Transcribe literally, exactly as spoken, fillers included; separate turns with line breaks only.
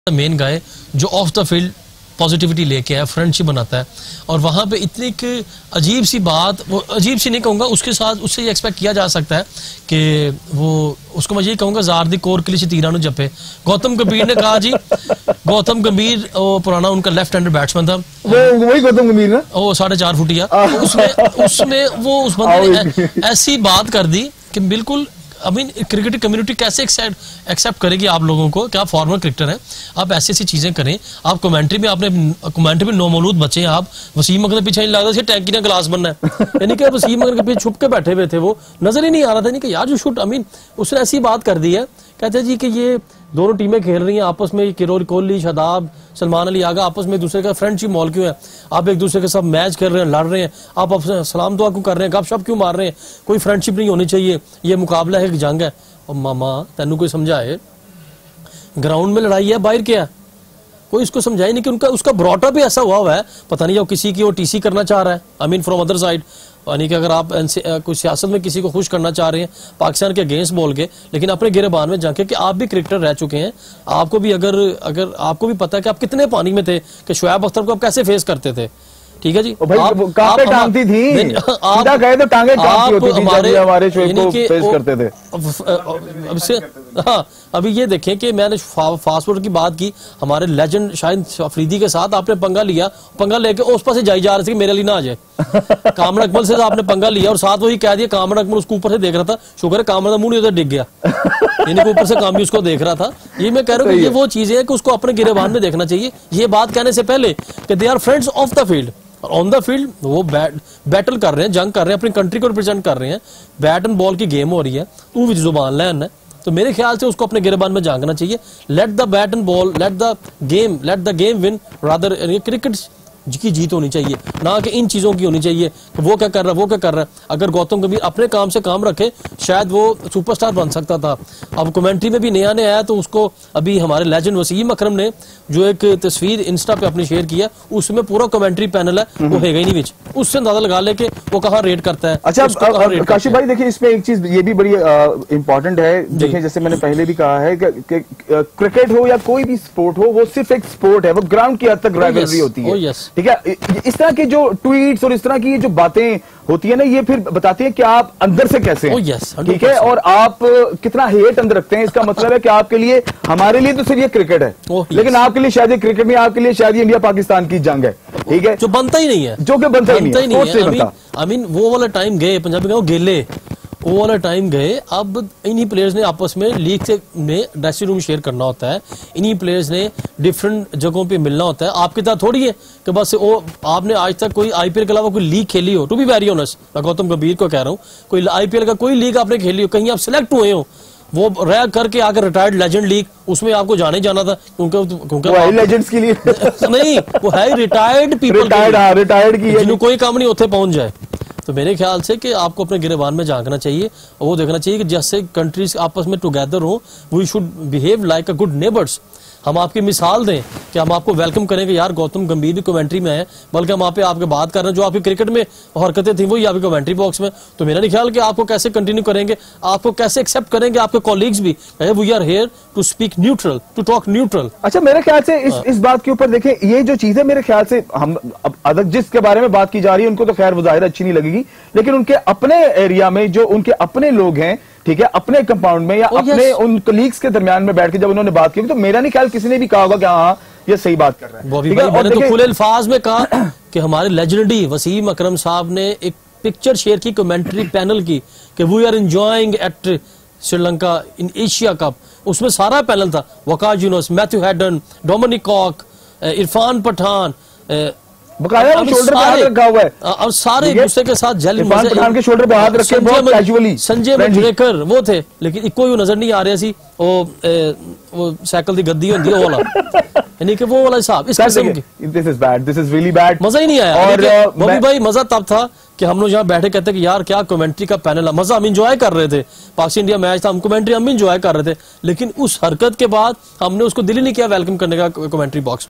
Main guy जो of the field positivity लेके आया, फ्रेंडशिप बनाता है। और वहां पे इतनी एक अजीब सी बात, वो अजीब सी नहीं कहूंगा, उसके साथ उससे ये एक्सपेक्ट किया जा सकता है कि वो उसको मैं ये कहूंगा ज़ारदी कोर के लिए तीरानु जपे। गौतम गंभीर ने कहा जी, गौतम गंभीर वो पुराना उनका लेफ्ट हैंडर बैट्समैन था,
वो वही गौतम गंभीर ना,
वो साढ़े चार फुटिया, उसमें उसमें वो उस बंदे ने ऐसी बात कर दी कि बिल्कुल आई मीन क्रिकेट कम्युनिटी कैसे एक्सेप्ट करेगी आप लोगों को कि आप फॉर्मर क्रिकेटर हैं, आप ऐसी ऐसी चीजें करें। आप कमेंट्री में आपने कमेंट्री में नौमौलूद बचे, आप वसीम अख्तर पीछे नहीं लगता टैंकी ने गिलास बनना है, यानी कि वसीम अख्तर के पीछे छुप के बैठे हुए थे, वो नजर ही नहीं आ रहा था। यानी कि यार जो शुड आई मीन उसने ऐसी बात कर दी है, कहते जी कि ये दोनों टीमें खेल रही हैं आपस में, किरोर कोहली, शादाब, सलमान अली आगा आपस में एक दूसरे का फ्रेंडशिप मॉल क्यों है, आप एक दूसरे के साथ मैच खेल रहे हैं, लड़ रहे हैं, आप आपसे सलाम दुआ क्यों कर रहे हैं, गपशप क्यों मार रहे हैं, कोई फ्रेंडशिप नहीं होनी चाहिए, ये मुकाबला है, जंग है। और मामा तेनू कोई समझाए ग्राउंड में लड़ाई है, बाहर क्या है, कोई इसको समझाए नहीं कि उनका उसका ब्रॉटअप भी ऐसा हुआ हुआ है, पता नहीं वो किसी की वो टीसी करना चाह रहा है, I mean from other side, यानी कि अगर आप कुछ सियासत में किसी को खुश करना चाह रहे हैं पाकिस्तान के अगेंस्ट बोल के, लेकिन अपने गिरेबान में जाके कि आप भी क्रिकेटर रह चुके हैं, आपको भी अगर अगर आपको भी पता है कि आप कितने पानी में थे, कि शुएब अख्तर को आप कैसे फेस करते थे, ठीक है जी।
भाई आप, आप, टांगती थी आप गए तो टांगे टांगती होती थी, हमारे हमारे शोएब को फेस करते थे।
अब से हाँ, अभी ये देखें कि मैंने फास्ट फॉरवर्ड की बात की, हमारे लेजेंड शाहिद अफरीदी के साथ आपने पंगा लिया, पंगा लेके उस पास से जाई जा रहे थे कि मेरे लिए ना आ जाए। कामरान अकमल से आपने पंगा लिया और साथ वही कह दिया, कामरान अकमल उसको ऊपर से देख रहा था, शुक्र है कामरान का मुंह नहीं उधर डिग गया, यानी कि ऊपर से काम भी उसको देख रहा था। ये मैं कह रहा हूँ ये वो चीजें है कि उसको अपने गिरेबान में देखना चाहिए, ये बात कहने से पहले कि they are friends of the field, on the field वो बैट बैटल कर रहे हैं, जंग कर रहे हैं, अपनी कंट्री को रिप्रेजेंट कर रहे हैं, बैट एंड बॉल की गेम हो रही है, तू भी जुबान लैन है, तो मेरे ख्याल से उसको अपने गिरेबान में झांकना चाहिए। Let the bat and ball, let the game, let the game win rather, cricket की जीत होनी चाहिए, ना कि इन चीजों की होनी चाहिए कि वो क्या कर रहा है वो क्या कर रहा है। अगर गौतम गंभीर अपने काम से काम रखे शायद वो सुपरस्टार बन सकता था। अब कमेंट्री में भी नया नया आया, तो उसको अभी हमारे लेजेंड वसीम अकरम ने जो एक तस्वीर इंस्टा पे अपनी शेयर किया, उसमें पूरा कमेंट्री पैनल है, वो है ही नहीं बीच, उससे अंदाजा लगा ले कि वो कहाँ रेड करता है।
अच्छा काशिफ भाई देखिए, इसमें एक चीज ये भी बड़ी इंपॉर्टेंट है, देखिए जैसे मैंने पहले भी कहा है कि क्रिकेट हो या कोई भी स्पोर्ट हो, वो सिर्फ एक स्पोर्ट है, वो ग्राउंड की हद तक राइवलरी होती है, ठीक है। इस तरह की जो ट्वीट्स और इस तरह की जो बातें होती है ना, ये फिर बताती है कि आप अंदर से कैसे हैं,
yes,
ठीक है, और आप कितना हेट अंदर रखते हैं। इसका मतलब है कि आपके लिए, हमारे लिए तो सिर्फ ये क्रिकेट है, oh, yes. लेकिन आपके लिए शायद ये क्रिकेट नहीं, आपके लिए शायद ये इंडिया पाकिस्तान की जंग है, ठीक है,
जो बनता ही नहीं है,
जो कि बनता ही नहीं है।
आई मीन वो वाला टाइम गए, पंजाबी में गेले वो वाला टाइम गए। अब इन्हीं प्लेयर्स ने आपस में लीग से में ड्रेसिंग रूम शेयर करना होता है, इन्हीं प्लेयर्स ने डिफरेंट जगहों पे मिलना होता है। आपके साथ थोड़ी है कि बस वो आपने आज तक कोई आईपीएल के अलावा कोई लीग खेली हो, टू बी वेरी ऑनेस्ट, मैं गौतम गंभीर को कह रहा हूँ, कोई आईपीएल का कोई लीग आपने खेली हो, कहीं आप सिलेक्ट हुए हो, वो रह करके आकर रिटायर्ड लेजेंड लीग, उसमें आपको जाने जाना था, क्योंकि क्योंकि
लेजेंड्स के लिए
नहीं, वो है रिटायर्ड पीपल,
रिटायर्ड रिटायर्ड की
जिन्हें कोई काम नहीं होते पहुंच जाए। तो मेरे ख्याल से कि आपको अपने गिरेबान में झांकना चाहिए और वो देखना चाहिए कि जैसे कंट्रीज आपस में टुगेदर हो, we should behave like a good neighbours. हम आपकी मिसाल दें कि हम आपको वेलकम करेंगे, यार गौतम गंभीर भी कमेंट्री में है, बल्कि हम वहाँ पे आपके बात कर रहे हैं, जो आपकी क्रिकेट में हरकतें थी वही आपकी कमेंट्री बॉक्स में। तो मेरा नहीं ख्याल कि आपको कैसे कंटिन्यू करेंगे, आपको कैसे एक्सेप्ट करेंगे आपके कॉलीग्स भी, we are here to speak neutral, to talk neutral.
अच्छा मेरे ख्याल से इस इस बात के ऊपर देखें, ये जो चीज है मेरे ख्याल से हम अब जिसके बारे में बात की जा रही है उनको तो खैर वो जाहिर अच्छी नहीं लगेगी, लेकिन उनके अपने एरिया में जो उनके अपने लोग हैं, ठीक है, अपने कंपाउंड में या oh, अपने yes. उन कलीग्स के दरमियान में बैठ के जब उन्होंने बात की, तो मेरा नहीं ख्याल किसी ने भी कहा होगा कि हाँ ये सही बात कर रहा है।
बॉबी भाई मैंने तो खुले अल्फाज में कहा कि हमारे लेजेंडरी वसीम अकरम साहब ने एक पिक्चर शेयर की कमेंट्री पैनल की कि we are enjoying at Sri Lanka in Asia cup, उसमें सारा पैनल था, Waqar Younis, Matthew Hayden, Dominic कॉक, इरफान पठान,
बकाया वो शोल्डर पे हाथ रखा हुआ है
और सारे एक दूसरे के साथ जल
इरफान पठान के शोल्डर पे हाथ रखे बहुत कैजुअली,
संजय मंजरेकर वो थे, लेकिन कोई नजर नहीं आ रहा सी, वो वो साइकिल दी गद्दी होती है वो वाला, यानी कि वो वाला हिसाब इस किस्म की।
This is bad, this is really bad,
मजा ही नहीं आया। और बॉबी भाई मजा तब था कि हम लोग यहाँ बैठे कहते कि यार क्या कमेंट्री का पैनल है, मजा हम इंजॉय कर रहे थे, पाकिस्तान इंडिया मैच था, हम कमेंट्री हम भी इंजॉय कर रहे थे, लेकिन उस हरकत के बाद हमने उसको दिल ही नहीं किया वेलकम करने का कमेंट्री बॉक्स।